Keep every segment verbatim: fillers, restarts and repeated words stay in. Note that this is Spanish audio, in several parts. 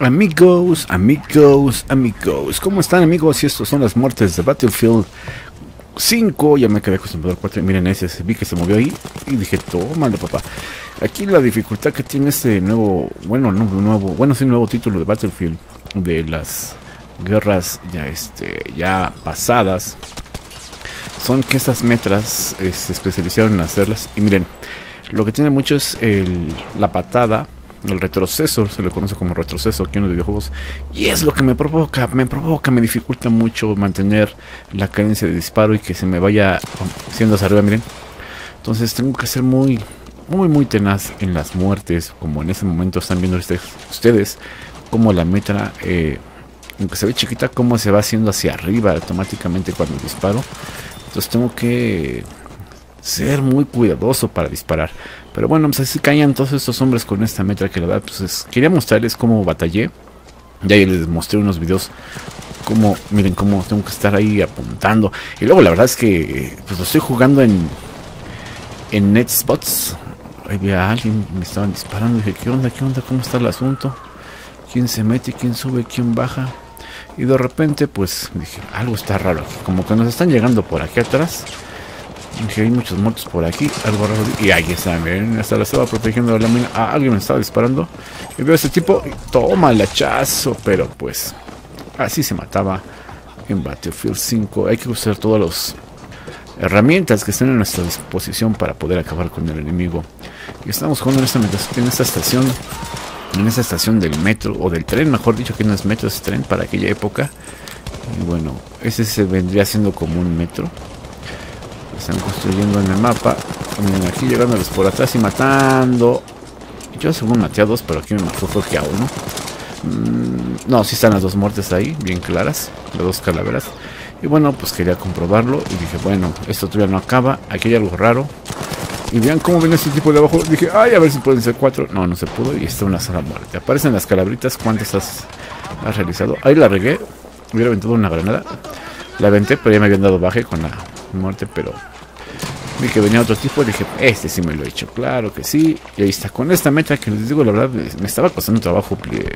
Amigos, amigos, amigos, ¿cómo están, amigos? Y estos son las muertes de Battlefield cinco. Ya me quedé acostumbrado al cuatro. Miren ese, vi que se movió ahí y dije, tómalo, papá. Aquí la dificultad que tiene este nuevo, bueno, no nuevo, bueno, sí, nuevo título de Battlefield, de las guerras ya, este, ya pasadas, son que estas metras eh, se especializaron en hacerlas. Y miren, lo que tiene mucho es el, la patada. El retroceso, se le conoce como retroceso aquí en los videojuegos, y es lo que me provoca, me provoca, me dificulta mucho mantener la cadencia de disparo y que se me vaya haciendo hacia arriba, miren. Entonces tengo que ser muy, muy, muy tenaz en las muertes, como en ese momento están viendo ustedes, ustedes como la metra, eh, aunque se ve chiquita, como se va haciendo hacia arriba automáticamente cuando disparo. Entonces tengo que ser muy cuidadoso para disparar. Pero bueno, pues así caían todos estos hombres con esta metra, que la verdad, pues es, quería mostrarles cómo batallé. Ya les mostré unos videos como, miren cómo tengo que estar ahí apuntando. Y luego la verdad es que pues lo estoy jugando en en NetSpots. Ahí había alguien, me estaban disparando. Dije, ¿qué onda? ¿Qué onda? ¿Cómo está el asunto? ¿Quién se mete? ¿Quién sube? ¿Quién baja? Y de repente pues dije, algo está raro aquí. Como que nos están llegando por aquí atrás. Dije, hay muchos muertos por aquí, algo raro. Y ahí está, miren, hasta la estaba protegiendo de la mina. Ah, alguien me estaba disparando. Y veo a este tipo, y toma el hachazo. Pero pues, así se mataba en Battlefield cinco. Hay que usar todas las herramientas que estén a nuestra disposición para poder acabar con el enemigo. Y estamos jugando en esta, en esta estación, en esta estación del metro, o del tren, mejor dicho, que no es metro, es tren para aquella época. Y bueno, ese se vendría siendo como un metro. Están construyendo en el mapa. Miren, aquí llegándoles por atrás y matando. Yo según maté a dos, pero aquí me mató creo que a uno. Mm, no, sí están las dos muertes ahí, bien claras, las dos calaveras. Y bueno, pues quería comprobarlo y dije, bueno, esto todavía no acaba. Aquí hay algo raro. Y vean cómo viene este tipo de abajo. Dije, ay, a ver si pueden ser cuatro. No, no se pudo y está una sola muerte. Aparecen las calabritas. ¿Cuántas has, has realizado? Ahí la regué. Hubiera aventado una granada. La aventé, pero ya me habían dado baje con la muerte, pero vi que venía otro tipo y dije, este sí me lo he hecho, claro que sí. Y ahí está, con esta metra que les digo, la verdad me estaba costando trabajo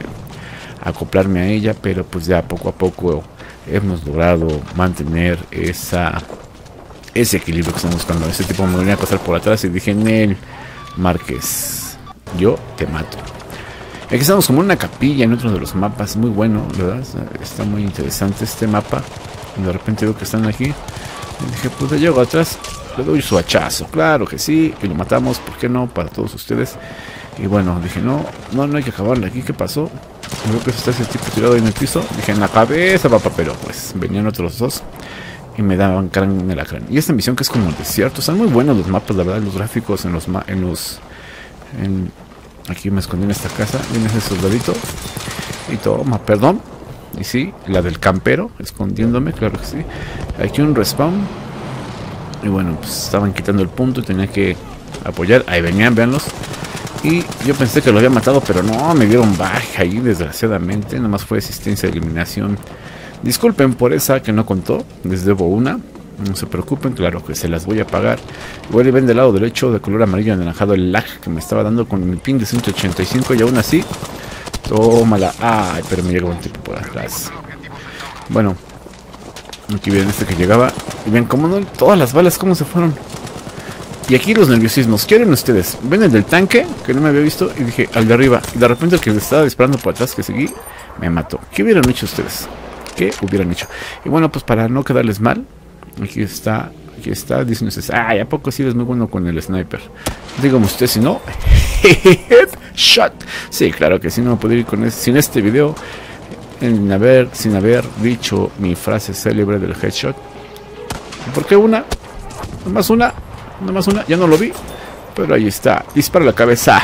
acoplarme a ella, pero pues ya poco a poco hemos logrado mantener esa ese equilibrio que estamos buscando. Ese tipo me venía a pasar por atrás y dije, Nel Márquez, yo te mato. Aquí estamos como en una capilla en otro de los mapas, muy bueno, ¿verdad? Está muy interesante este mapa. Y de repente veo que están aquí. Y dije, pues le llego atrás, le doy su hachazo, claro que sí, y lo matamos, ¿por qué no? Para todos ustedes. Y bueno, dije, no, no, no hay que acabarle aquí, ¿qué pasó? Veo que está ese tipo tirado ahí en el piso. Dije, en la cabeza, papá, pero pues venían otros dos y me daban crán en el crán. Y esta misión que es como el desierto, están muy buenos los mapas, la verdad, los gráficos en los... Ma en los en, aquí me escondí en esta casa, viene ese soldadito y toma, perdón. Y sí, la del campero, escondiéndome, claro que sí. Aquí un respawn. Y bueno, pues estaban quitando el punto y tenía que apoyar. Ahí venían, véanlos. Y yo pensé que lo había matado, pero no, me dieron baja ahí, desgraciadamente. Nada más fue asistencia de eliminación. Disculpen por esa que no contó, les debo una. No se preocupen, claro que se las voy a pagar. Igual ven del lado derecho de color amarillo anaranjado el lag que me estaba dando con mi ping de ciento ochenta y cinco y aún así... Tómala. Ay, pero me llega un tipo por atrás. Bueno, aquí viene este que llegaba. Y ven cómo no, todas las balas cómo se fueron. Y aquí los nerviosismos. ¿Quieren ustedes? Ven el del tanque, que no me había visto. Y dije, al de arriba. Y de repente el que me estaba disparando por atrás, que seguí, me mató. ¿Qué hubieran hecho ustedes? ¿Qué hubieran hecho? Y bueno, pues para no quedarles mal, aquí está, aquí está. Dicen ustedes, ay, ¿a poco sí eres muy bueno con el sniper? Dígame usted si no. Headshot. Sí, claro que sí, no me puedo ir con este, sin este video en haber, sin haber dicho mi frase célebre del headshot. ¿Por qué una? Nomás una, nomás una, ya no lo vi, pero ahí está, dispara la cabeza.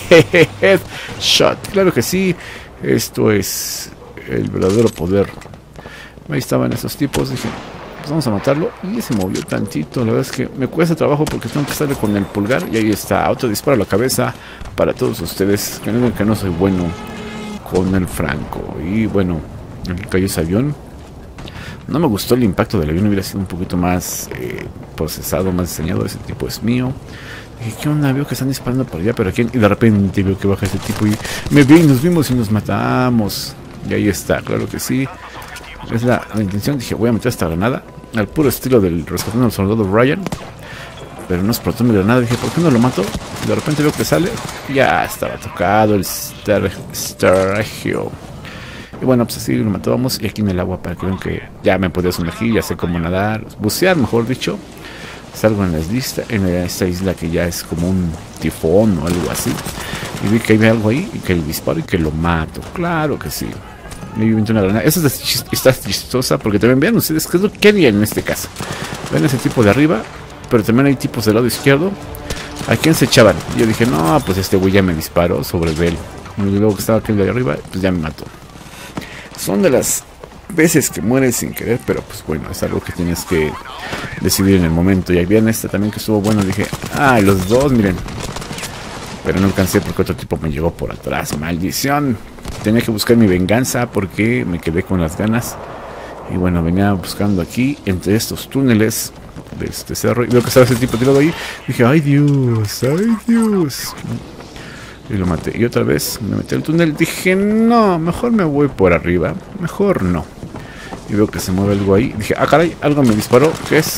Headshot, claro que sí, esto es el verdadero poder. Ahí estaban esos tipos, dije, pues vamos a matarlo. Y se movió tantito, la verdad es que me cuesta trabajo porque tengo que estarle con el pulgar. Y ahí está, otro disparo a la cabeza para todos ustedes que no digan que no soy bueno con el franco. Y bueno, cayó ese avión. No me gustó el impacto del avión, hubiera sido un poquito más eh, procesado, más diseñado. Ese tipo es mío. Y qué onda, veo que están disparando por allá, pero aquí, y de repente veo que baja ese tipo y me vi, nos vimos y nos matamos. Y ahí está, claro que sí. Es la, la intención, dije, voy a meter esta granada al puro estilo del rescatando al soldado Ryan. Pero no explotó mi granada, dije, ¿por qué no lo mato? De repente veo que sale, ya estaba tocado el Stargio. Y bueno, pues así lo matábamos. Y aquí en el agua, para que vean que ya me podía sumergir, ya sé cómo nadar, bucear mejor dicho. Salgo en, las lista, en esta isla que ya es como un tifón o algo así. Y vi que hay algo ahí y que le disparo y que lo mato. Claro que sí. Me inventé una granada. Esa está chistosa porque también vean ustedes qué es lo que harían en este caso. Ven ese tipo de arriba, pero también hay tipos del lado izquierdo. ¿A quién se echaban? Yo dije, no, pues este güey ya me disparó sobre él. Y luego que estaba aquel de arriba, pues ya me mató. Son de las veces que mueres sin querer, pero pues bueno, es algo que tienes que decidir en el momento. Y ahí viene esta también que estuvo bueno. Dije, ah, los dos, miren. Pero no alcancé porque otro tipo me llegó por atrás. Maldición. Tenía que buscar mi venganza porque me quedé con las ganas. Y bueno, venía buscando aquí entre estos túneles de este cerro. Y veo que estaba ese tipo tirado ahí. Dije, ay Dios, ay Dios. Y lo maté. Y otra vez me metí al túnel. Dije, no, mejor me voy por arriba. Mejor no. Y veo que se mueve algo ahí. Dije, ah, caray, algo me disparó. ¿Qué es?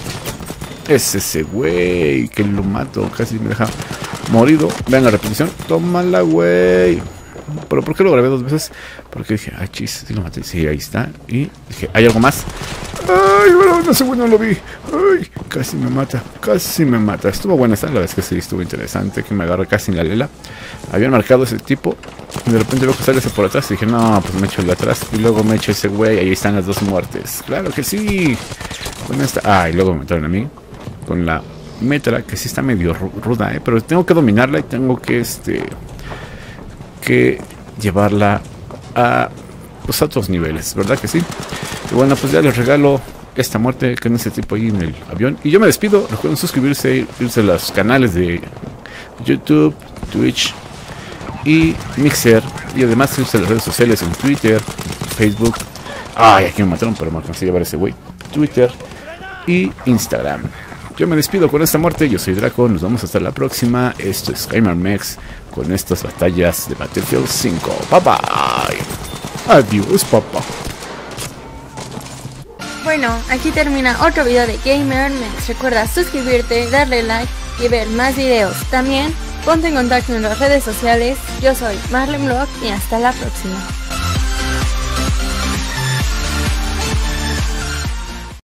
Es ese güey que lo mato. Casi me deja morido. Vean la repetición. Tómala, güey. ¿Pero por qué lo grabé dos veces? Porque dije, ah, chis, sí lo maté. Sí, ahí está. Y dije, ¿hay algo más? Ay, bueno, no sé, bueno, lo vi. Ay, casi me mata, casi me mata. Estuvo buena esta, la verdad es que sí, estuvo interesante. Que me agarré casi en la lela. Habían marcado ese tipo. Y de repente veo que sale ese por atrás. Y dije, no, pues me echo el de atrás. Y luego me echo ese güey. Ahí están las dos muertes. Claro que sí. Con esta. Ah, y luego me mataron a mí. Con la metra, que sí está medio ruda, ¿eh? Pero tengo que dominarla y tengo que, este... que llevarla a, pues, a otros niveles, ¿verdad que sí? Y bueno, pues ya les regalo esta muerte con ese tipo ahí en el avión. Y yo me despido. Recuerden suscribirse, irse a los canales de YouTube, Twitch y Mixer. Y además irse a las redes sociales en Twitter, Facebook. Ay, aquí me mataron, pero me alcancé a llevar ese güey. Twitter y Instagram. Yo me despido con esta muerte. Yo soy Draco. Nos vemos hasta la próxima. Esto es GamerMex con estas batallas de Battlefield cinco. Bye bye. Adiós, papá. Bueno, aquí termina otro video de GamerMex. Recuerda suscribirte, darle like y ver más videos. También ponte en contacto en las redes sociales. Yo soy Marlene Vlog y hasta la próxima.